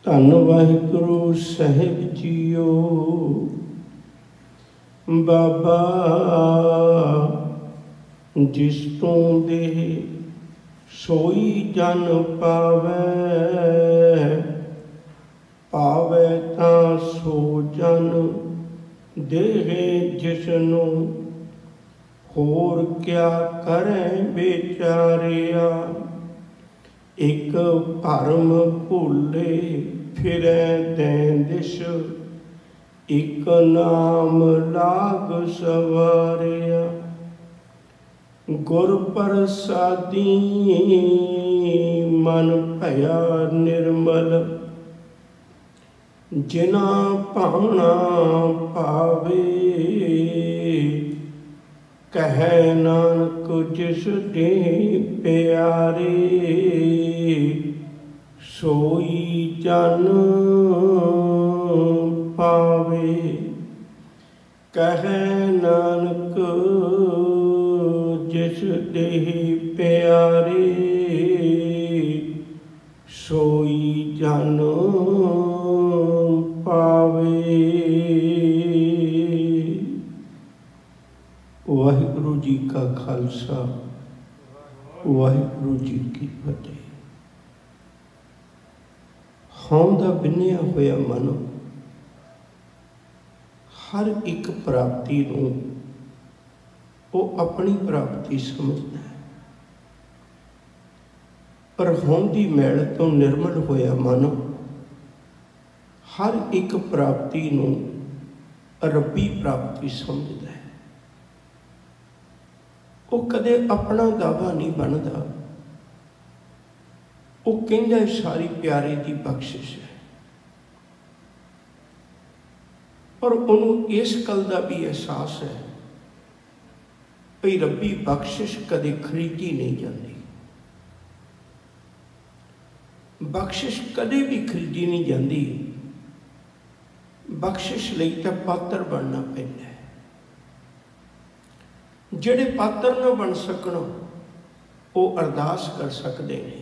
ਧੰਨ ਵਾਹਿਗੁਰੂ ਸਾਹਿਬ ਜੀਓ। ਬਾਬਾ ਜਿਸ ਤੋਂ ਦੇ ਸੋਈ ਜਨ ਪਾਵੈ, ਪਾਵੈ ਤਾਂ ਸੋ ਜਨ ਦੇਹੇ ਜਿਸਨੂੰ, ਹੋਰ ਕਿਆ ਕਰੈ ਵਿਚਾਰਿਆ। ਇੱਕ ਭਰਮ ਭੁੱਲੇ ਫਿਰੈ ਦੈਂਦਿਸ਼, ਇੱਕ ਨਾਮ ਲਾਗ ਸਵਾਰਿਆ। ਗੁਰ ਪ੍ਰਸਾਦੀ ਮਨ ਭਇਆ ਨਿਰਮਲ, ਜਿਨਾ ਭਾਣਾ ਪਾਵੇ। ਕਹਿ ਨਾਨਕ ਜਿਸ ਦੇ ਪਿਆਰੇ, ਸੋਈ ਜਨ ਪਾਵੇ। ਕਹਿ ਨਾਨਕ ਜਿਸ ਦੇ ਪਿਆਰੇ, ਸੋਈ ਜਨ ਪਾਵੇ। ਵਾਹਿਗੁਰੂ ਜੀ ਕਾ ਖਾਲਸਾ, ਵਾਹਿਗੁਰੂ ਜੀ ਕੀ ਫਤਿਹ। ਹਉਂ ਦਾ ਬਿੰਨਿਆ ਹੋਇਆ ਮਨ ਹਰ ਇੱਕ ਪ੍ਰਾਪਤੀ ਨੂੰ ਉਹ ਆਪਣੀ ਪ੍ਰਾਪਤੀ ਸਮਝਦਾ ਹੈ, ਪਰ ਹਉਂ ਦੀ ਮੈਲ ਤੋਂ ਨਿਰਮਲ ਹੋਇਆ ਮਨ ਹਰ ਇੱਕ ਪ੍ਰਾਪਤੀ ਨੂੰ ਰੱਬੀ ਪ੍ਰਾਪਤੀ ਸਮਝਦਾ ਹੈ। ਉਹ ਕਦੇ ਆਪਣਾ ਦਾਵਾ ਨਹੀਂ ਬਣਦਾ। ਉਹ ਕਹਿੰਦਾ ਸਾਰੀ ਪਿਆਰੇ ਦੀ ਬਖਸ਼ਿਸ਼ ਹੈ, ਪਰ ਉਹਨੂੰ ਇਸ ਗੱਲ ਦਾ ਵੀ ਅਹਿਸਾਸ ਹੈ ਭਈ ਰੱਬੀ ਬਖਸ਼ਿਸ਼ ਕਦੇ ਖਰੀਦੀ ਨਹੀਂ ਜਾਂਦੀ। ਬਖਸ਼ਿਸ਼ ਕਦੇ ਵੀ ਖਰੀਦੀ ਨਹੀਂ ਜਾਂਦੀ। ਬਖਸ਼ਿਸ਼ ਲਈ ਤਾਂ ਪਾਤਰ ਬਣਨਾ ਪੈਂਦਾ ਹੈ। ਜਿਹੜੇ ਪਾਤਰ ਨਾ ਬਣ ਸਕਣ ਉਹ ਅਰਦਾਸ ਕਰ ਸਕਦੇ ਨੇ।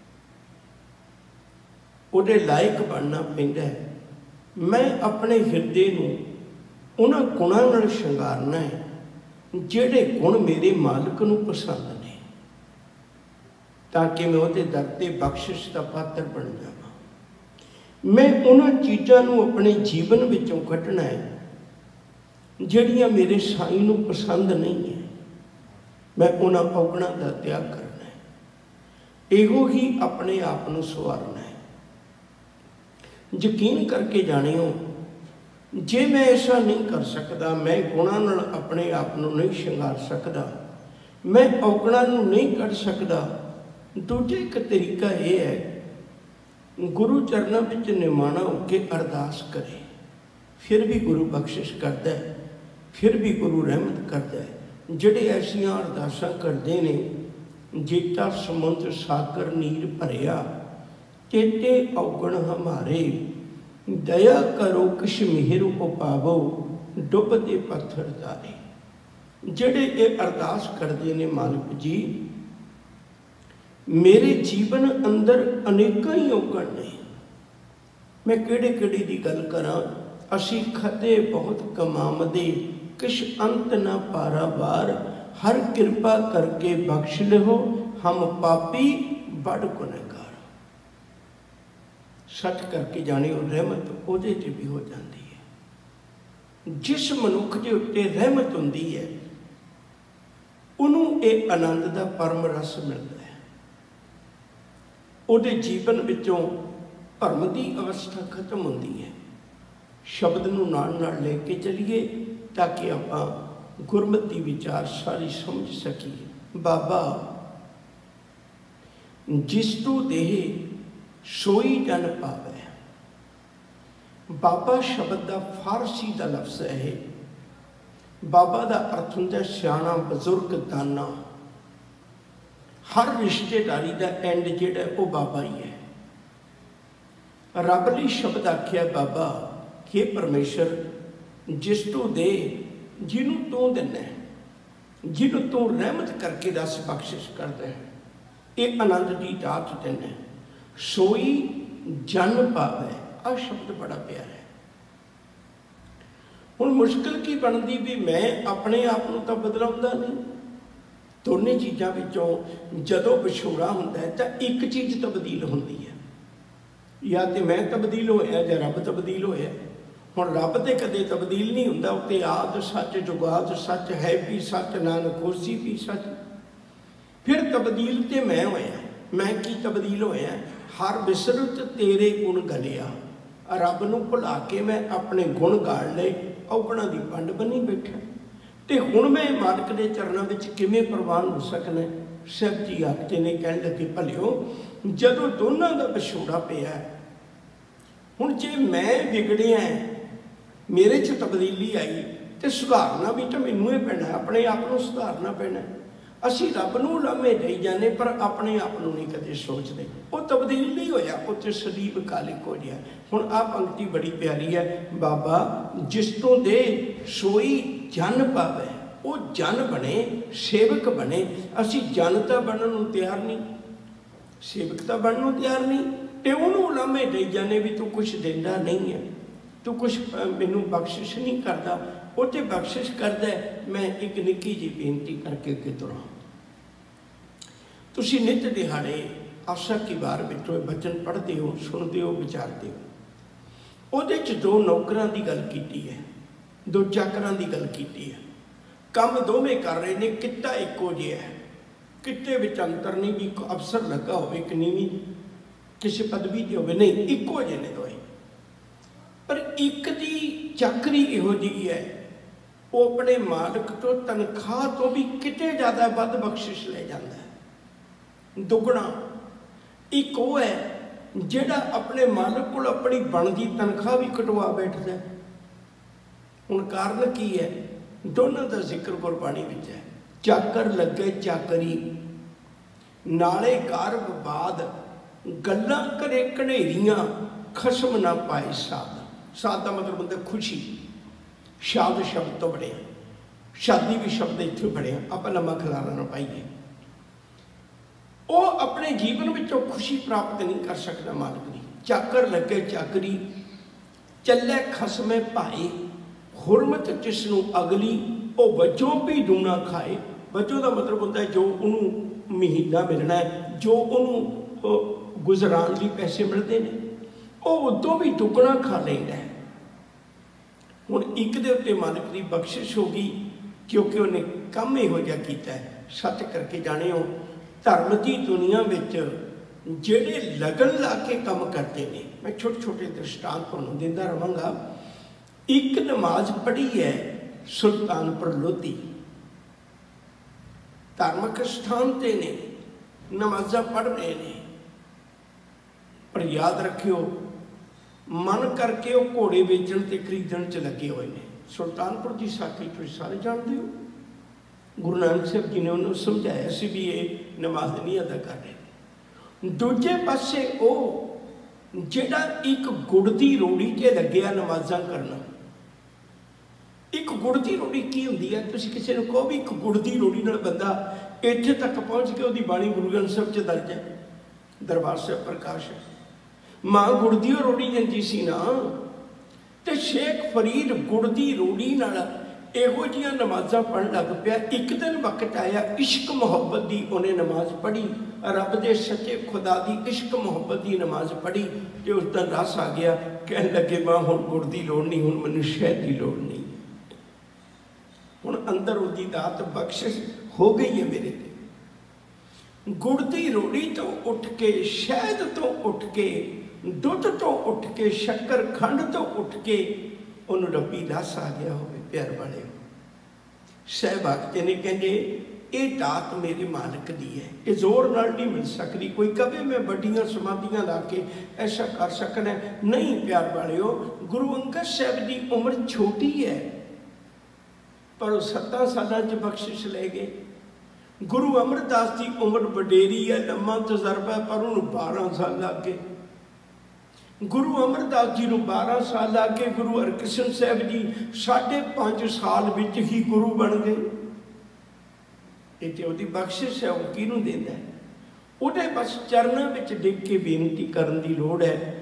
ਉਹਦੇ ਲਾਇਕ ਬਣਨਾ ਪੈਂਦਾ ਹੈ। ਮੈਂ ਆਪਣੇ ਹਿਰਦੇ ਨੂੰ ਉਹਨਾਂ ਗੁਣਾਂ ਨਾਲ ਸ਼ਿੰਗਾਰਨਾ ਹੈ ਜਿਹੜੇ ਗੁਣ ਮੇਰੇ ਮਾਲਕ ਨੂੰ ਪਸੰਦ ਨੇ, ਤਾਂ ਕਿ ਮੈਂ ਉਹਦੇ ਦਰ ਤੇ ਬਖਸ਼ਿਸ਼ ਦਾ ਪਾਤਰ ਬਣ ਜਾਵਾਂ। ਮੈਂ ਉਹਨਾਂ ਚੀਜ਼ਾਂ ਨੂੰ ਆਪਣੇ ਜੀਵਨ ਵਿੱਚੋਂ ਕੱਢਣਾ ਹੈ ਜਿਹੜੀਆਂ ਮੇਰੇ ਸਾਈਂ ਨੂੰ ਪਸੰਦ ਨਹੀਂ ਹੈ। ਮੈਂ ਉਹਨਾਂ ਔਗਣਾਂ ਦਾ ਤਿਆਗ ਕਰਨਾ ਹੈ। ਇਹੋ ਹੀ ਆਪਣੇ ਆਪ ਨੂੰ ਸਵਾਰਨਾ ਹੈ। ਯਕੀਨ ਕਰਕੇ ਜਾਣਿਓ, ਜੇ ਮੈਂ ਐਸਾ ਨਹੀਂ ਕਰ ਸਕਦਾ, ਮੈਂ ਗੁਣਾਂ ਨਾਲ ਆਪਣੇ ਆਪ ਨੂੰ ਨਹੀਂ ਸ਼ਿੰਗਾਰ ਸਕਦਾ, ਮੈਂ ਔਗਣਾਂ ਨੂੰ ਨਹੀਂ ਕੱਢ ਸਕਦਾ, ਦੂਜਾ ਇੱਕ ਤਰੀਕਾ ਇਹ ਹੈ ਗੁਰੂ ਚਰਨਾਂ ਵਿੱਚ ਨਿਮਾਣਾ ਹੋ ਕੇ ਅਰਦਾਸ ਕਰੇ। ਫਿਰ ਵੀ ਗੁਰੂ ਬਖਸ਼ਿਸ਼ ਕਰਦਾ ਹੈ, ਫਿਰ ਵੀ ਗੁਰੂ ਰਹਿਮਤ ਕਰਦਾ ਹੈ। ਜਿਹੜੇ ਐਸੀਆਂ ਅਰਦਾਸਾਂ ਕਰਦੇ ਨੇ ਜੇਤਾ ਸਮੁੰਦਰ ਸਾਗਰ ਨੀਰ ਭਰਿਆ, ਚੇਤੇ ਔਗਣ ਹਮਾਰੇ, ਦਇਆ ਕਰੋ ਕਿਛ ਮਿਹਰ ਉਪਾਵੋ, ਡੁੱਬਦੇ ਪੱਥਰ ਤਾਰੇ। ਜਿਹੜੇ ਇਹ ਅਰਦਾਸ ਕਰਦੇ ਨੇ, ਮਾਲਕ ਜੀ ਮੇਰੇ ਜੀਵਨ ਅੰਦਰ ਅਨੇਕਾਂ ਹੀ ਔਗਣ ਨੇ, ਮੈਂ ਕਿਹੜੇ ਕਿਹੜੇ ਦੀ ਗੱਲ ਕਰਾਂ। ਅਸੀਂ ਖਤੇ ਬਹੁਤ ਕਮਾਮਦੇ, ਕਿਛ ਅੰਤ ਨਾ ਪਾਰਾਵਾਰ, ਹਰ ਕਿਰਪਾ ਕਰਕੇ ਬਖਸ਼ ਲਿਓ, ਹਮ ਪਾਪੀ ਬੜ ਗੁਨਹਗਾਰ। ਸੱਚ ਕਰਕੇ ਜਾਣਿਓ, ਰਹਿਮਤ ਉਹਦੇ 'ਤੇ ਵੀ ਹੋ ਜਾਂਦੀ ਹੈ। ਜਿਸ ਮਨੁੱਖ ਦੇ ਉੱਤੇ ਰਹਿਮਤ ਹੁੰਦੀ ਹੈ ਉਹਨੂੰ ਇਹ ਆਨੰਦ ਦਾ ਪਰਮ ਰਸ ਮਿਲਦਾ ਹੈ। ਉਹਦੇ ਜੀਵਨ ਵਿੱਚੋਂ ਭਰਮ ਦੀ ਅਵਸਥਾ ਖਤਮ ਹੁੰਦੀ ਹੈ। ਸ਼ਬਦ ਨੂੰ ਨਾਲ ਨਾਲ ਲੈ ਕੇ ਚੱਲੀਏ ਤਾਂ ਕਿ ਆਪਾਂ ਗੁਰਮਤਿ ਵਿਚਾਰ ਸਾਰੀ ਸਮਝ ਸਕੀਏ। ਬਾਬਾ ਜਿਸ ਤੂੰ ਦੇਹ ਸੋਈ ਜਨ ਪਾਵੈ। ਬਾਬਾ ਸ਼ਬਦ ਦਾ ਫਾਰਸੀ ਦਾ ਲਫ਼ਜ਼ ਹੈ। ਬਾਬਾ ਦਾ ਅਰਥ ਹੁੰਦਾ ਸਿਆਣਾ, ਬਜ਼ੁਰਗ, ਦਾਨਾ। ਹਰ ਰਿਸ਼ਤੇਦਾਰੀ ਦਾ ਐਂਡ ਜਿਹੜਾ ਉਹ ਬਾਬਾ ਹੀ ਹੈ। ਰੱਬ ਲਈ ਸ਼ਬਦ ਆਖਿਆ ਬਾਬਾ ਕਿ ਪਰਮੇਸ਼ਰ ਜਿਸ ਤੂੰ ਦੇ, ਜਿਹਨੂੰ ਤੂੰ ਦਿੰਦਾ, ਜਿਹਨੂੰ ਤੂੰ ਰਹਿਮਤ ਕਰਕੇ ਰਸ ਬਖਸ਼ਿਸ਼ ਕਰਦਾ ਹੈ, ਇਹ ਆਨੰਦ ਦੀ ਦਾਤ ਦਿੰਦਾ। ਸੋਈ जन पावै, आ शब्द बड़ा प्यारा है। हुण मुश्किल की बनती भी मैं अपने आप को तो बदलाउंदा नहीं। दोनों चीज़ों विचों जदों विछोड़ा हुंदा है तो एक चीज़ तब्दील होंदी है, या तो मैं तब्दील होया या रब तब्दील होया। हुण रब तो कदे तब्दील नहीं हुंदा, उत्ते आद सच जुगाद सच है भी सच नानक होसी भी सच। फिर तब्दील तो मैं होया, मैं की तब्दील होया, हर बिसरत तेरे गुण गलिया। रब नूं भुला के मैं अपने गुण गाड़ लए, औगणा दी पंड बनी बैठा। तो हुण मैं मालक के चरणों में किवें प्रवान हो सकना। शिव जी आखते ने, कहण लगे भलिओ जदों दोनों का विछोड़ा पिया, हुण जे मैं बिगड़िया मेरे च तब्दीली आई तो सुधारना भी तो मैनूं ही पैना, अपने आप को सुधारना पैना। असी रब नूं लामे दई जाने पर अपने आप को नहीं कदे सोचते। वो तब्दील नहीं होया, उत्ते सलीब कालिक हो गया। हुण आ पंक्ति बड़ी प्यारी है, बाबा जिस तो दे सोई जन पावे, वो जन बने सेवक बने। असी जनता बनने को तैयार नहीं, सेवकता बनने को तैयार नहीं, तो उन्होंने लामे दई जाने भी तू कुछ देंदा नहीं है, तू कुछ मैनू बख्शिश नहीं करता। वो तो बख्शिश करता है। मैं एक निक्की जी बेनती करके अगे तुरां। तुसीं नित दिहाड़े आशा की बार विचों वचन पढ़ते हो, सुनते हो, विचारते हो। उहदे च दो नौकरां की गल की है, दो चाकरां की गल की है। काम दोवें कर रहे हैं, किता इक्को जिहा है, किते विच अंतर नहीं भी एक अफसर लगा हो, एक नीवीं किसी पदवी की हो, नहीं इक्को जिहे ने दोए। पर एक दी चाकरी इहो जी है, वो अपने मालिक तो तनख्वाह तो भी किते ज़्यादा वध बख्शिश ले जाता है, दुगना। एक वो है जिहड़ा अपने मालिक को अपनी बनती तनख्वाह भी कटवा बैठता है। हुण कारण की है, दोनों का जिक्र गुरबाणी विच है। चाकर लगे चाकरी नाले कार विवाद, गल्लां करे घनेरियां खसम ना पाए साध। साध का मतलब होता खुशी, शाद शब्द तो बने, शादी भी शब्द इत्थों बने। आप लम्मा खिलारा ना पाइए। वो अपने जीवन में खुशी प्राप्त नहीं कर सकता मालिक की। चाकर लगे चाकरी चले खसमे भाए, हुरमत जिसनों अगली वो वजों भी दूना खाए। वजों का मतलब होता है जो उन्होंने महीना मिलना है, जो उन्होंने गुजरान लिए पैसे मिलते हैं, वो उदों भी दुगना खा लेंदा है। हुण एक दे उत्ते मालिक की बख्शिश होगी क्योंकि उन्हें काम इहो जिहा कीता है। सच करके जाने हो, धर्म की दुनिया में जेड़े लगन ला के काम करते हैं, मैं छोटे छोटे दृष्टांत तुहानूं दिंदा रहांगा। एक नमाज पढ़ी है सुल्तानपुर लोधी, धार्मिक स्थान ते ने नमाजा पढ़ रहे हैं, पर याद रखियो मन करके वो घोड़े बेचण ते खरीदण च लगे हुए हैं। सुल्तानपुर की साखी तुसीं सारे जानते हो, गुरु नानक साहब जी ने उन्होंने समझाया सी भी ये नमाज नहीं अदा कर रहे। दूजे पासे वो जिहड़ा एक गुड़ की रोड़ी ते लग्या नमाजा करना। एक गुड़ की रोड़ी की होंदी है, तुसीं किसी नूं कहो भी एक गुड़ की रोड़ी नाल बंदा इत्थे तक पहुँच के उसकी बाणी गुरु ग्रंथ साहिब च दर्ज है, दरबार साहिब प्रकाश है। माँ गुड़ की रोड़ी दिंदी सी ना, तो शेख फरीद गुड़ की रोड़ी नाल इहो जिहियां नमाज़ां पढ़न लग पिया। एक दिन वक्त आया इश्क मुहब्बत की उन्हें नमाज पढ़ी, रब के सच्चे खुदा की इश्क मुहब्बत की नमाज पढ़ी, तो उस दिन रस आ गया। कह लगे मां हुण गुड़ की लोड़ नहीं, हुण मैनूं शहद की लोड़ नहीं, हुण अंदर उसकी दात बख्शिश हो गई है मेरे ते। गुड़ की रोड़ी तो उठ के, शहद तो उठ के, दुध तो उठ के, शक्कर खंड तो उठ के उन्होंने रब्बी रस आ गया हो। प्यार वाले सहबाग ने कहते ये दात मेरे मालिक दी है, ये जोर नाल नहीं मिल सकती। कोई कभी मैं बड़ियां समाधियां ला के ऐसा कर सकना नहीं। प्यार वाले हो, गुरु अंगद साहब की उम्र छोटी है पर वो 7 साल बख्शिश ले गए। गुरु अमरदास की उम्र वडेरी है, लम्मा तजर्बा है, पर उन्होंने 12 साल लग गए। गुरु अमरदास जी को 12 साल आ गए, गुरु हरकृष्ण साहब जी 5.5 साल विच ही गुरु बन गए। ये तो उसकी बख्शिश है, वो किनूं देंदा है। उहदे बस चरणों में डिग के बेनती करने की लोड़ है।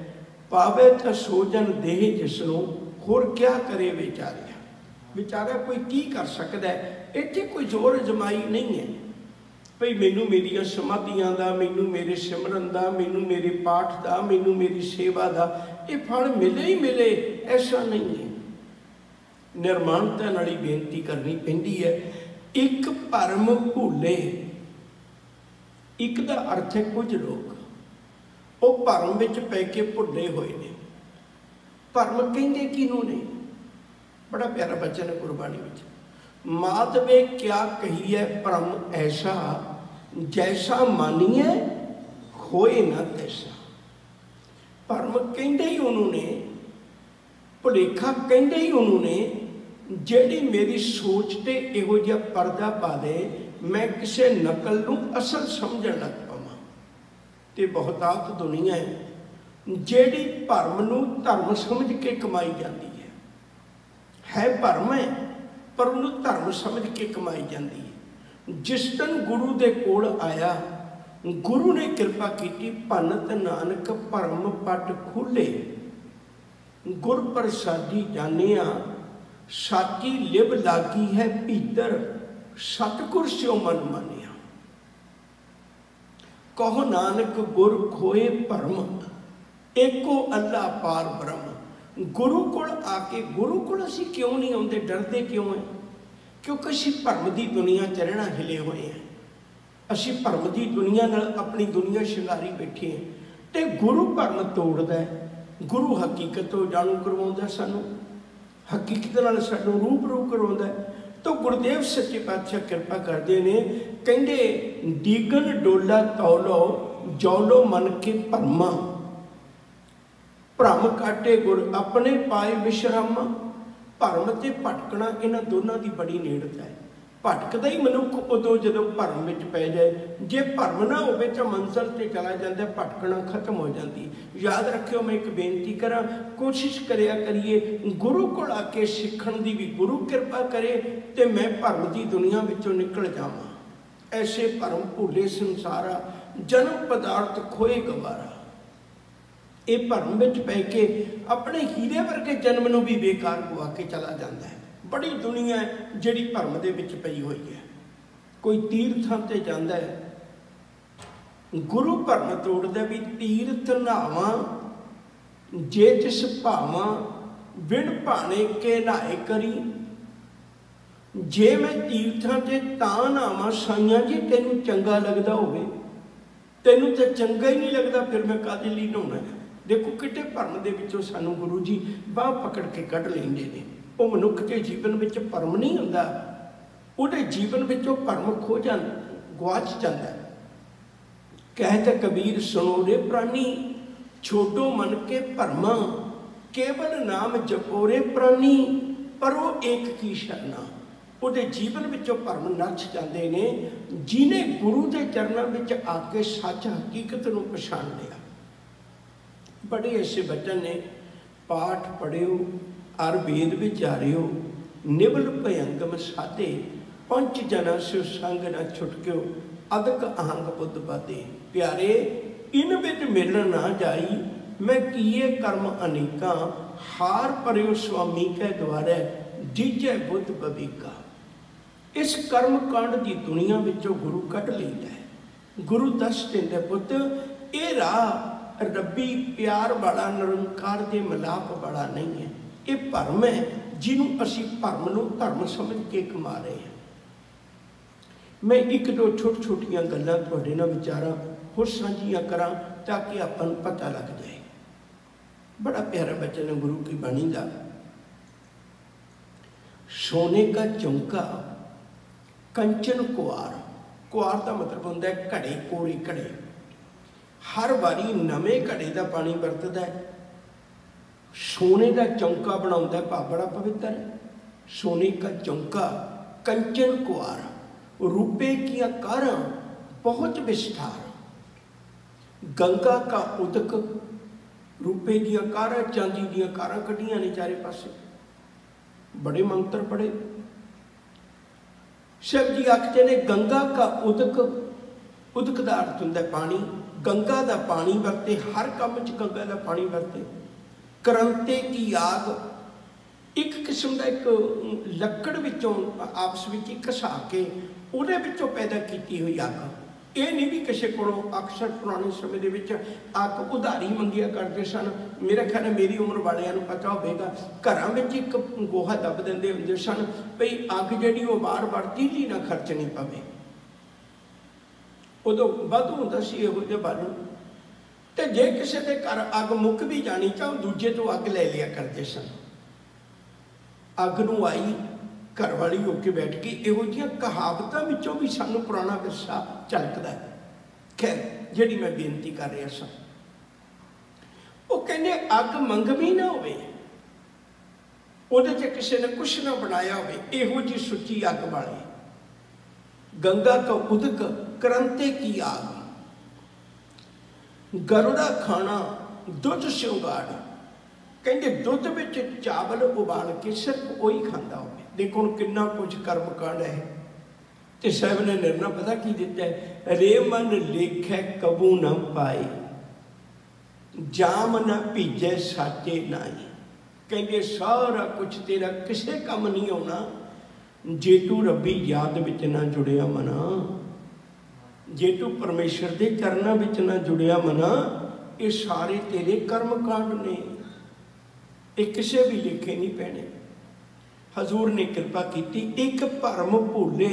पावे तो सोजन देह जिसनों होर क्या करे बेचारिया। बेचारा कोई की कर सकता है, इत्थे कोई जोर जमाई नहीं है भई मैनू मेरिया समाधियां दा, मैनू मेरे सिमरन दा, मैनू मेरे पाठ दा, मैनू मेरी सेवा दा ये फल मिले ही मिले, ऐसा नहीं है। निर्माणता नाल ही बेनती करनी पैंदी है। एक भरम भूले, एक दा अर्थ है कुछ लोग वो भरम विच पै के भुले हुए ने। भरम कहंदे किनू ने? बड़ा प्यारा बचन है गुरबाणी विच, माधवे क्या कही है भरम ऐसा, जैसा मानिए होए ना तैसा। भरम कहंदे ही उन्होंने, भुलेखा कहंदे ही उन्होंने जिहड़ी मेरी सोच ते इहो जिहा पर्दा पा दे, मैं किसी नकल नूं असल समझण लग पावां। ते बहुतात दुनिया है जिहड़ी भरम नूं धर्म समझ के कमाई जाती है भरम है पर उन्हें धर्म समझ के कमाई जाती है। जिस दिन गुरु दे कोल आया, गुरु ने कृपा की, भनत नानक भरम पट खुले, गुर प्रसादी जानिया साची लिव लागी है भीतर, सतगुर स्यो मन मानिया। कहो नानक गुर खोए भरम, एको अल्लाह पार ब्रह्म। गुरु कोल आके, गुरु कोल असी क्यों नहीं आते, डरते क्यों है? क्योंकि असी भरम की दुनिया च रहना हिले हुए हैं। असी भरम की दुनिया नाल अपनी दुनिया शिंगारी बैठे हैं। तो गुरु भरम तोड़ता है, गुरु हकीकत तो जाणू करवाउंदा, सानू हकीकत नाल सानू रूबरू करवाउंदा है। तो गुरुदेव सच्चे पातशाह कृपा करते हैं, कहंदे डीगन डोला तौलो, जौलो मन के भरमा, भ्रम काटे गुर अपने पाए विश्रामा। भरम ते भटकना इन्हां दोनों की बड़ी नेड़ता है। भटकदा ही मनुख उदों जदों भरम विच पै जाए, जे भरम ना होवे तां मंजिल ते चला जांदा, भटकना खत्म हो जाती। याद रखियो, मैं एक बेनती करा, कोशिश करिया करिए गुरु कोल आके सीखण दी भी गुरु कृपा करे ते मैं भरम की दुनिया विचों निकल जावां। ऐसे भरम भूले संसारा, जन्म पदार्थ खोए गवारा। ये भरम विच पै के अपने हीरे वर्गे जन्म नूं भी बेकार गवा के चला जाता है। बड़ी दुनिया है जिहड़ी भरम दे विच पई हुई है। कोई तीर्थां ते जांदा है, गुरु भरम तोड़दा भी तीर्थ नहावां जे तिस भावां, बिन भाने के नहाए करी। जे मैं तीर्थां ते तां नहावां, साईं जी तैनूं चंगा लगदा होवे, तैनूं तां चंगा ही नहीं लगदा, फिर मैं काहदे लई नहाउणा है। देखो किते भरम दे विचों सानू गुरु जी बाह पकड़ के कढ़ लैंदे ने। वो मनुख के जीवन विच भरम नहीं हुंदा, उहदे जीवन विचों भरम खो जांदा, गुआच जांदा। कहत कबीर सुनो रे प्राणी, छोटो मन के भरमा, केवल नाम जपो रे प्राणी, परो एक की शरणा। उहदे जीवन विचों भरम नच जांदे ने, जिन्हें गुरु के चरणों विच आके सच हकीकत नूं पछाण लिया। बड़े ऐसे बचन ने, पाठ पढ़ियो अर वेद विचारियो, निबल भयंगम साधे, पंच जना सो संग न छुटक्यो, अदक आहंग बुद्ध बाधे। प्यारे इन विच मिलन ना जाई, मैं किए कर्म अनेका, हार परियो स्वामी कै द्वारे, जीजै बुद्ध बवीका। इस कर्म कांड की दुनिया विचों गुरु कढ़ लैंदा है। गुरु दस दिंदा पुत, ये राह रब्बी प्यार वाला, निरंकार के मिलाप वाला नहीं है। ये भरम है जिन्हों असी भरम नूं धर्म समझ के कमा रहे हैं। मैं एक दो छोटी छोटियां गल्लां तुहाडे नाल विचारां होर साझियां करां ताकि आपां नूं पता लग जाए। बड़ा प्यारा वचन है गुरु की बाणी का, सोने का चौंका कंचन कुआर। कुआर का मतलब होंदा है घड़े, कोरे घड़े। हर बारी नवे घड़े का पानी वरतदा है। सोने का चौंका बनाउंदा है, बड़ा पवित्र है। सोने का चौंका कंचन कुआर, रुपये की कारां बहुत विस्तार। गंगा का उदक, रुपये की कारां, चांदी दी कारां कढ़ियां ने चारे पासे। बड़े मंत्र पढ़े। शिव जी आखते ने गंगा का उदक, उदक का अर्थ होंदा है पानी। गंगा का पानी वरते, हर काम च गंगा का पानी वरते। करंते की आग, एक किस्म का एक लकड़ विचों आपस में घसा के उहदे विचों पैदा की हुई अग। ये नहीं भी किसी को, अक्सर पुराने समय के विच अग उधारी मंगिया करते सन। मेरा ख्याल है मेरी उम्र वालियां नूं पता होगा, घरां विच एक गोहा दब दिंदे हुंदे सन भई अग जिहड़ी वो बार बार तीली ना खर्चनी पवे। उदों वाधू हुंदा सी इहो जिहा बालन। ते जे किसी के घर अग मुक भी जानी तो दूजे तो अग ले लिया करते सन। अग नूं आई घर वाली होके बैठ के इहो जिहियां कहावतां विचों भी सानूं पुराना विरसा झलकदा है। खैर जिहड़ी मैं बेनती कर रहा सा, वो कहंदे अग मंगवी ना होवे, उहदे च किसी ने कुछ ना बनाया होवे, इहो जी सुच्ची अग वाले। गंगा का उदक करंते की आग, गरुड़ा खाना दुध श्रृंगार। कहते दुध में चावल उबाल के सिर्फ वही खाता हो। देखो हम कितना कुछ कर्म कांड है। तो साहब ने निर्णय पता की दिता है, रे मन लेखै कबू न पाए, जाम न भीजे साचे नाई। कहते सारा कुछ तेरा किसे काम नहीं आना जे तू रब्बी याद विच ना जुड़िया मना, जे तू परमेश्वर के चरणों विच ना जुड़िया मना। ये सारे तेरे कर्म कांड ने, ये किसी भी लेखे नहीं पैने। हजूर ने कृपा की, एक भरम भूले,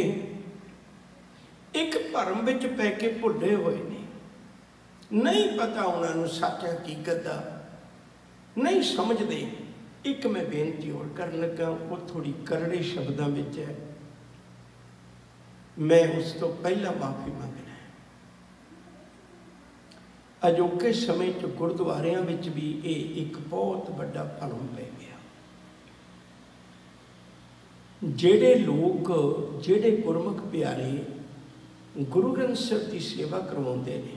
एक भरम विच पै के भुले हुए ने, नहीं पता उन्होंने सच हकीकत का, नहीं समझते। एक मैं बेनती और कर लगा, वो थोड़ी करड़े शब्दों में है, मैं उस तो पहला माफ़ी मंगना है। अजोके समय च गुरुद्वारियां विच भी ये एक बहुत बड़ा भरम पै गया। जेड़े लोग, जेड़े गुरमुख प्यारे गुरु ग्रंथ साहिब की सेवा करवाते हैं,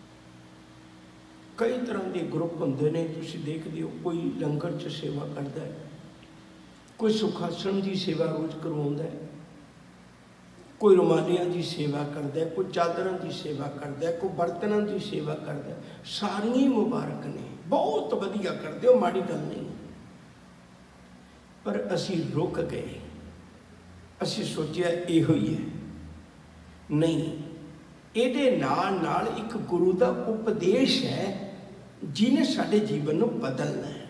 कई तरह के ग्रुप होंगे ने, तुसीं देखते हो, कोई लंगर च सेवा करता है, कोई सुखासन की सेवा रोज़ करवाता है, कोई रुमालियां की सेवा करता है, कोई चादरों की सेवा करता है, कोई बर्तनों की सेवा करता है। सारियां मुबारक ने, बहुत वधिया करते हो, माड़ी गल नहीं। पर असी रुक गए, असी सोचिया इहो ही है। नहीं, ये नाल नाल एक गुरु का उपदेश है जिन्हें साडे जीवन को बदलना है।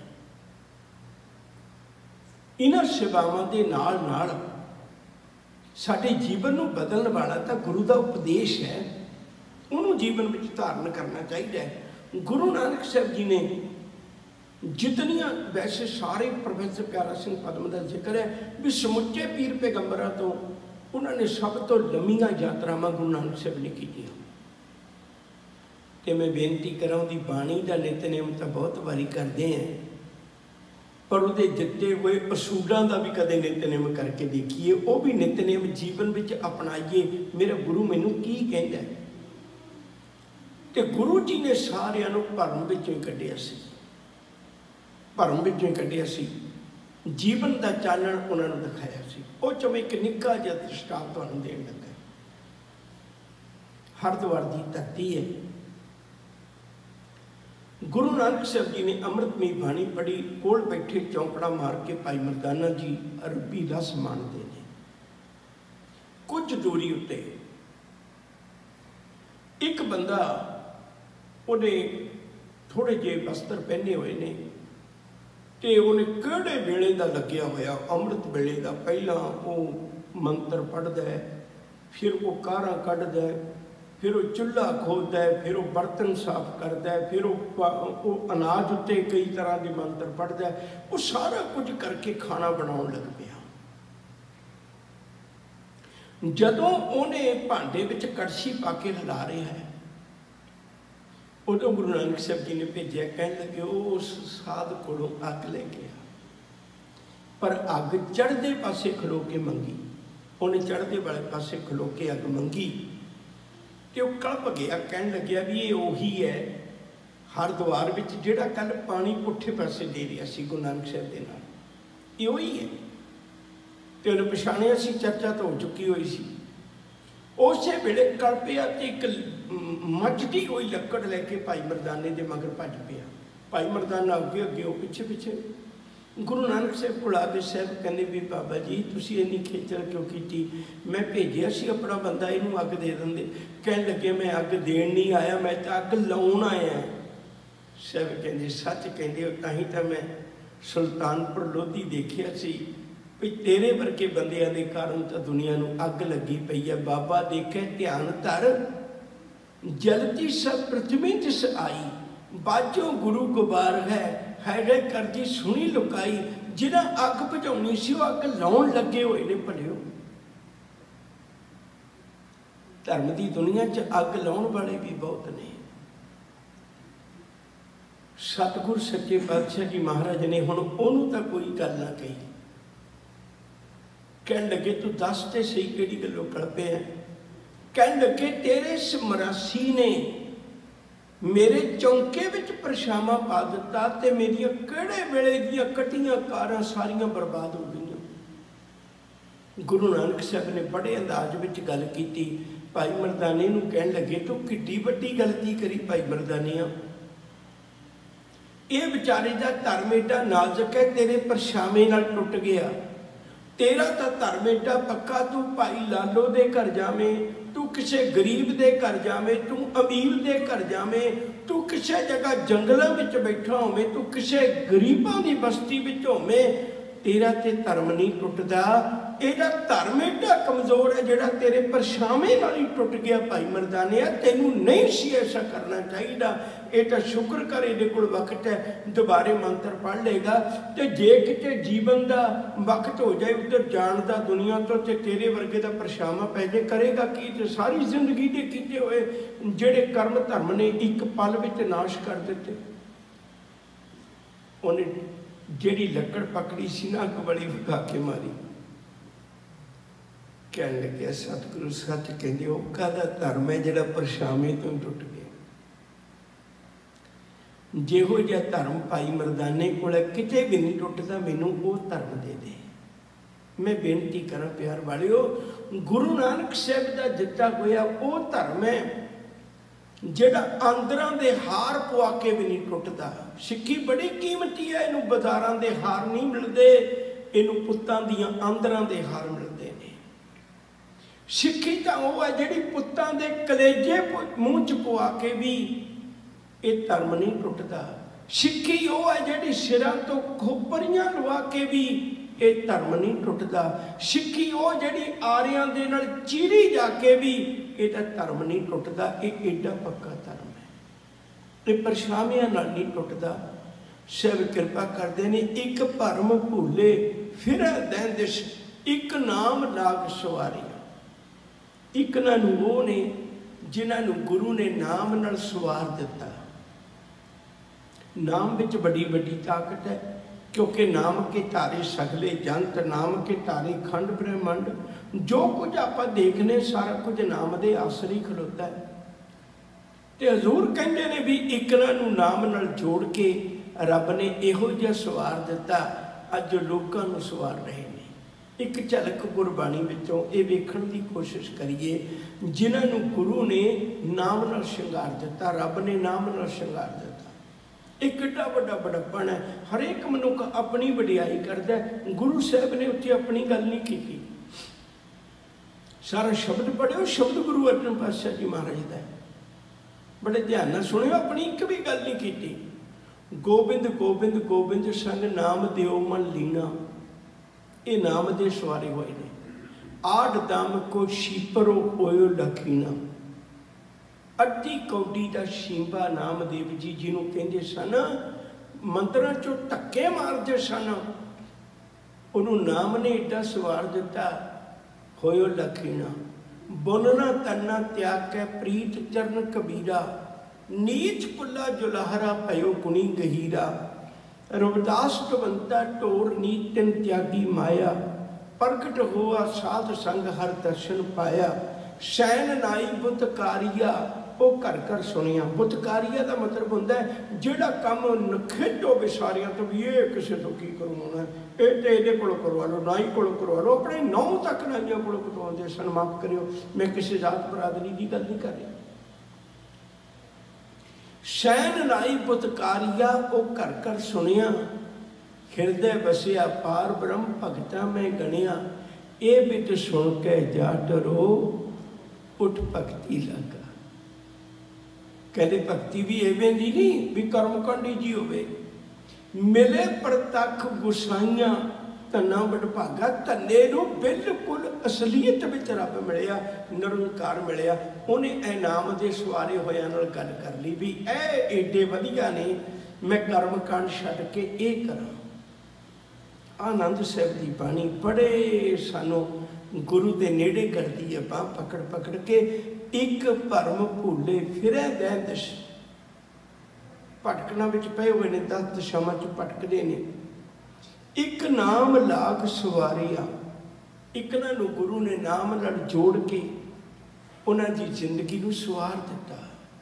इन्हां सेवावां दे नाल नाल साडे जीवन को बदलने वाला तो गुरु का उपदेश है, उन्होंने जीवन में धारण करना चाहिए। गुरु नानक साहब जी ने जितनियां, वैसे सारे प्रोफैसर प्यारा सिंह पदम का जिक्र है भी समुचे पीर पैगंबरां तो उन्होंने सब तो लंबियां यात्रावां गुरु नानक साहब ने की। तो मैं बेनती करा, उहदी बाणी का नितनेम तो बहुत बारी करते हैं, पर वो दिते हुए असूलों का भी कदे नितनेम करके देखिए, वो भी नितनेम जीवन में अपनाइए। मेरा गुरु मैनू की कहता है। तो गुरु जी ने सारियां नूं भरम विचों ही कढ़िया सी, भरम विचों ही कढ़िया सी, जीवन का चानण उन्होंने दिखाया सी। वो चो एक निक्का जिहा दृष्टांत तुहानूं देण लगा। हरिद्वार की धरती है, गुरु नानक साहब जी ने अमृतमयी बाणी पढ़ी, कोल बैठे चौंकड़ा मार के भाई मरदाना जी अरबी रस माणते हैं। कुछ दूरी उत्ते एक बंदा, उन्हें थोड़े जे वस्त्र पहने हुए ने, तो उन्हें किहड़े वेले का लग्या होया, अमृत वेले का। पहला वो मंत्र पढ़ता है, फिर वो कारा कढ़दा है, फिर वो चूल्हा खोदता है, फिर वो बर्तन साफ करता है, फिर वो अनाज उत्ते कई तरह के मंत्र पढ़ता है। वो सारा कुछ करके खाना बनाने लग पिया। जदों उन्हें भांडे विच कड़छी पा के हिला रहा है, उदों गुरु नानक साहब जी ने भेजा, कह लगे उस साध कोलों अग लेके आ। पर अग चढ़ते पासे खलो के मंगी, उन्हें चढ़ते वाले पासे खलो के अग मंगी, तो वह कल्प गया। कह लग्या भी ये उही है हरिद्वार विच जिहड़ा कल पानी पुठे पासे दे रहा सी गुरु नानक साहब दे नाल, ये उही है। तो उन्हें पछाणिया सी, चर्चा तो हो चुकी हुई सी। उस वेले कल पिया एक मचदी हुई लकड़ लैके भाई मरदाने के मगर भज पिया। भाई मरदाना अगे अगे वो पिछे पिछे। गुरु नानक साहब को आके साहब कहने भी बाबा जी तुसी इन्नी खेचल क्यों की? मैं भेजिया सी अपना बंदा, इनू अग दे देंदे। कह लगे मैं अग देन नहीं आया, मैं तो अग लाउण आया। साहब कहते सच कहते ताही तो मैं सुल्तानपुर लोधी देखिया सी भी तेरे वर्गे बंदियां दे कारण तो दुनिया नू अग लगी पई है। बाबा देखे ध्यान धर जलती सब पृथ्वी तिस आई, बाजो गुरु गुबार है करदी सुनी लुकाई। जिन्हें अग बुझाउणी सी वो अग लाउण लगे हुए ने भलिओ। धर्म की दुनिया च अग लाउण वाले भी बहुत ने। सतगुरु सच्चे पातशाह जी महाराज ने हुण उहनूं तां कोई गल ना कही। कहन लगे तू दस ते सही किहड़ी गल्लों कलपे है? कहन लगे तेरे समरासी ने मेरे चौंके विच परछावां पा दिता ते मेरियां किहड़े वेले दीयां कटियां कारां सारियां बर्बाद हो गईयां। गुरु नानक साहब ने बड़े अंदाज विच गल कीती। भाई मरदाने नूं कहन लगे तू किड्डी वड्डी गलती करी भाई मरदानिया। ये बेचारे का धर्म एडा नाजुक है, तेरे परछावे नाल टुट गया। तेरा तो धर्म एडा पक्का, तू भाई लालो दे घर जावें, तू किसी गरीब दे घर जावें, तू अमीर दे घर जावें, तू किसी जगह जंगलों में बैठा होवें, तू किसी गरीबों की बस्ती में होवें, तेरा ते धर्म नहीं टुटदा। एदा धर्म एडा कमजोर है जिहड़ा तेरे परछावे नाल ही टुट गया। भाई मरदाने तेनू नहीं सी ऐसा करना चाहिए। ये तो शुक्र कर इहदे कोल वक्त है, दोबारे मंत्र पढ़ लेगा। तो जे किते जीवन का वक्त हो जाए उधर जान का दुनिया तो तेरे वर्गे का परछावा पै जाए, करेगा की? तो सारी जिंदगी के कीते हुए जिहड़े कर्म धर्म ने एक पल विच नाश कर दिते। उन्हें जिहड़ी लकड़ पकड़ी सी ना अग बड़ी विखा के मारी। कह लगे सतगुरु सच कहते वो कहदा धर्म है जिहड़ा परछावे तो ही टुट गया। जिहो जिहा धर्म भाई मरदाने कोल किते भी नहीं टुटदा, मैनूं वो धर्म दे दे। मैं बेनती करा प्यार वालिओ, गुरु नानक साहब का दिता होया वो धर्म है जिहड़ा आंदरां दे हार पवा के भी नहीं टुटदा। सिक्खी बड़ी कीमती है, इनू बाजारां दे हार नहीं मिलते, इनू पुत्तां दीयां आंदरां दे हार मिलते हैं। सिक्खी तो वह है जिहड़ी पुत्तां दे कलेजे मूँह च पवा के भी ये धर्म नहीं टुटदा। सिक्खी वह है जिहड़ी सिरां तो खोपरियां लवा के भी ये धर्म नहीं टुटदा। सिक्खी वो जिहड़ी आरियां दे नाल चीरी जाके भी ये धर्म नहीं टुटदा। ये एडा पक्का धर्म है, ये परछावियां नाल नहीं टुटदा। शिव कृपा करते ने एक भरम भूले फिर दैन दिश, एक नाम लाग सवारिया। एक नूं वो ने जिन्होंने गुरु ने नाम नाल सवार दिता। नाम विच बड़ी बड़ी ताकत है, क्योंकि नाम के तारे सगले जंत, नाम के तारे खंड ब्रह्मंड। जो कुछ आप देखने सारा कुछ नाम के आसरे ही खलोता है। तो हजूर कहते ने भी एक नूं नाम नाल जोड़ के रब ने इहो जिहा सवार दिता, अज लोगों नूं सवार रहे हैं। एक झलक गुरबाणी विचों ये वेखण की कोशिश करिए, जिन्होंने गुरु ने नाम नाल शंगार दिता, रब ने नाम नाल शंगार दिता। एक एडा वड्डा बड़प्पन है। हरेक मनुख अपनी वडियाई करता है, गुरु साहब ने उत्थे अपनी गल नहीं की। सारा शब्द पढ़ियो, शब्द गुरु अर्जन पातशाह जी महाराज का है, बड़े ध्यान नाल सुनियो, अपनी एक भी गल नहीं की। गोबिंद गोबिंद गोबिंद संग नाम दिओ मन लीना, ये नाम दे सवारे हुए ने। आठ दम को शीपरो होयो लखीना, अद्धी कौडी का शींबा नामदेव जी जिन्हों कहते सन, मंदिरों चो धक्के मारते सन, उन्होंने नाम ने एडा सवार दिता, होयो लखीना। बोलना तन्ना त्याग के प्रीत चरण कबीरा, नीच पुला जुलाहरा भयो गुणी गहीरा। रविदास कवंता टोर नीतन त्यागी माया, प्रगट हुआ साध संग हर दर्शन पाया। सैन नाई बुत कारिया, वो घर घर सुनिया। बुतकारिया का मतलब होंदा है जिहड़ा काम नखिज होवे सारियां तो भी ये किसी तो की करवाना, ये तो ये कोलों करवा लो, नाई कोलों करवा लो, अपने नौ तक नाइया कोलों करवाते सन। माफ करियो, मैं किसी जात बरादरी की गल नहीं कर रही। सैन नाई बुतकारिया वो घर घर सुनिया, हिरदे बसिया पार ब्रह्म भगता में गणिया। ये बिट सुन के जाट रो उठ भगती लगा। कहते भगती भी एवें दी नहीं भी कर्मकांडी जी होवे। मिले प्रतख गुसाइयां धना वडभागा। धने नूं बिल्कुल असलीयत विच रब मिलिया, निरंकार मिलिया। उन्हें इनाम दे सवारे होया नाल गल कर ली भी ए एडे वधिया ने, मैं कर्मकांड छड्ड के ये करा। आनंद साहिब की बाणी बड़े सानू गुरु के नेड़े करती है। बांह पकड़ पकड़ के एक भरम भूले फिरे दैंदश। भटकना विच पए हुए ने, 10 दिशावां च भटकदे ने। एक नाम लाग सवारिया। एक नूं गुरु ने नाम नाल जोड़ के उन्हां दी जिंदगी नूं सवार दिता।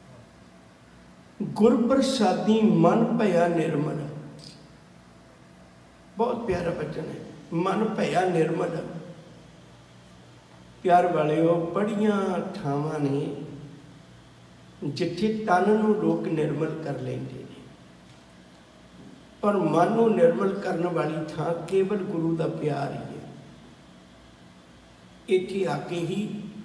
गुर प्रसादी मन भया निर्मल। बहुत प्यारा वचन है, मन भया निर्मल। प्यार वालिओ, बड़ियां थावां ने जिथे तन नूं लोग निर्मल कर लेंदे ने, पर मन नूं निर्मल करने वाली थां केवल गुरु का प्यार ही है। इत्थे आके ही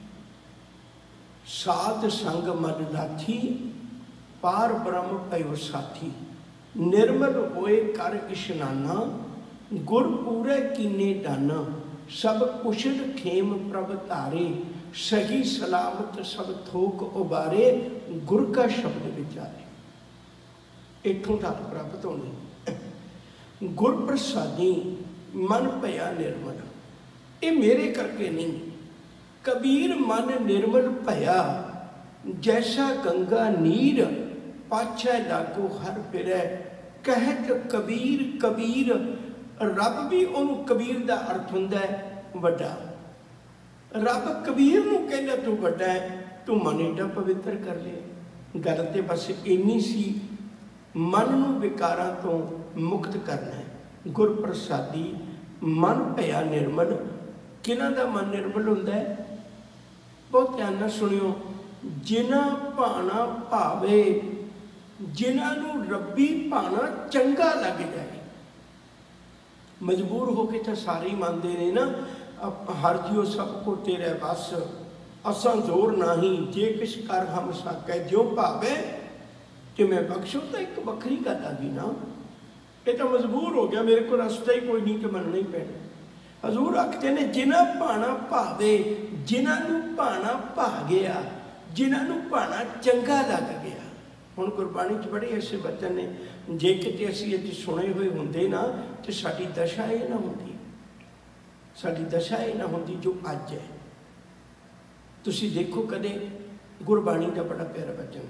साध संग मन लाथी, पार ब्रह्म भयो साथी। निर्मल होए कर इशनाना, गुर पूरे कीने डाना। सब कुशल खेम प्रभ धारे, सही सलामत सब थोक उबारे। गुर का शब्द विचारे। इथों तक प्राप्त होनी। गुर प्रसादी मन भया निर्मल। ये मेरे करके नहीं, कबीर मन निर्मल भया। जैसा गंगा नीर पाछे लागो हर फिरै। कहत कबीर कबीर, रब भी उन्होंने कबीर का अर्थ होंदा है वड्डा। रब कबीर नूं कहंदा तू वड्डा है, तू मन एडा पवित्र कर लिया। गल ते बस इन्नी सी, मन नूं विकारां तो मुक्त करना है। गुर प्रसादी मन भया निर्मल। किन्हां दा मन निर्मल हुंदा है? बहुत ध्यान नाल सुनियो। जिन्हां भाना भावे, जिन्हां नूं रब्बी भाना चंगा लग जाए। मजबूर होके तो सारे ही मानते हैं ना, हर जियो सबको तेरे बस, असा जोर नाही, जे किश कर हम सकै, जो भावे कि मैं बख्शो। तो एक वक्री गल आ गई ना, ये तो मजबूर हो गया, मेरे को रास्ता ही कोई नहीं, तो मनना ही पैना। हजूर आखते ने जिन्हां भाना भावे, जिन्हां भाना भा गया, जिन्हां भाना चंगा लग गया। हुण गुरबाणी च बड़े ऐसे वचन ने, जे किते असीं इत्थे सुने हुए हुंदे ना तो साडी दशा ये ना हुंदी, साडी दशा ये ना हुंदी जो अज है। तुसीं देखो कदे गुरबाणी का बड़ा प्यारा वचन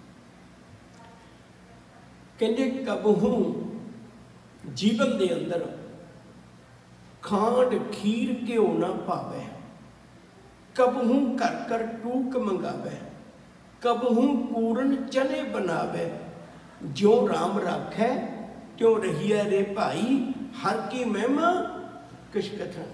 कहंदे, कबहू जीवन दे अंदर खांड खीर घिओ ना पावै। कबहू कर कर टूक मंगावै। कबहू पूरन चने बनावे। जो राम राखै त्यों रहिए रे भाई, हर की महिमा किश कथा।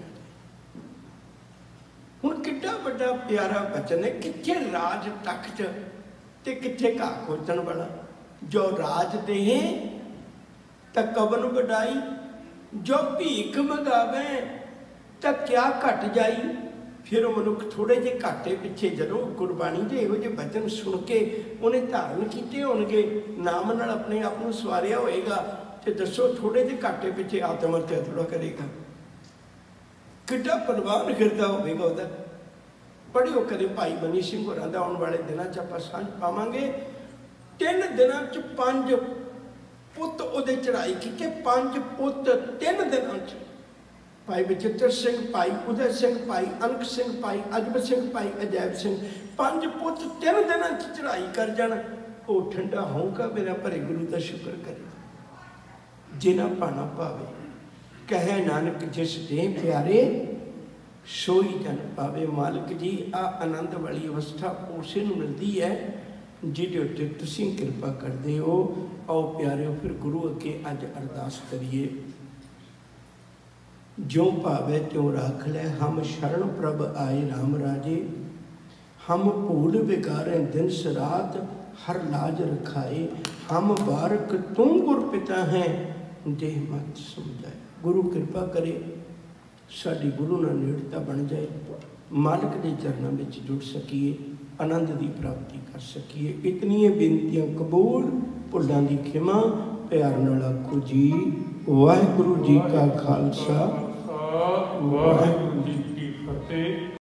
हुण कितना बड़ा प्यारा वचन है। किथे राज तख्त ते किथे घाह खोचण वाला। जो राज देहे तां कवन वडाई, जो भीख मंगावे तां क्या घट जाई। फिर मनुख थोड़े जे घाटे पिछे जदों गुरबाणी के इहो जिहे वचन सुन के उन्हें धारण किए होणगे, नाम नाल अपने आप को सवारिया होएगा, तो दसो थोड़े जे घाटे पिछे आत्महत्या थोड़ा करेगा। कितना बलवान फिरदा होवेगा उहदा। पढ़िओ कदे भाई मनी सिंह होरां दा आउण वाले दिनां च आपां सांझ पावांगे। 3 दिनां च 5 पुत्त उहदे चढ़ाई कीते। 5 पुत्त 3 दिनां च। भाई बचित्र सिंह, भाई उदय सिंह, भाई अनक सिंह, भाई अजब सिंह, भाई अजैब सिंह। 5 पुत्त 3 दिनां च चढ़ाई कर जाण। वो ठंडा होऊगा मेरा भरे गुरु का शुक्र करे। जिन्हां भाना भावे, कहे नानक जिस दे प्यारे, सोई जन पावे। मालिक जी आ आनंद वाली अवस्था उसे नूं मिलती है ਜਿਹਦੇ ਉੱਤੇ ਤੁਸੀਂ ਕਿਰਪਾ ਕਰਦੇ ਹੋ। आओ प्यारिओ फिर गुरु अगे अज अरदास करिए। जो भावे त्यों राख ले, हम शरण प्रभ आए राम राजे। हम भूल बिगारे दिन रात, हर लाज रखाए। हम बारक तू गुर पिता हैं, देह मत समझाए। गुरु कृपा करे साडी गुरु नाल नेड़ता बन जाए, मालिक के चरणों में जुड़ सकीए, आनंद की प्राप्ति कर सकीए। इतनी बेनतियां कबूल, भुलां दी खिमा। प्यार नाल आखो जी वाहिगुरु जी का खालसा, वाहिगुरु जी की फतेह।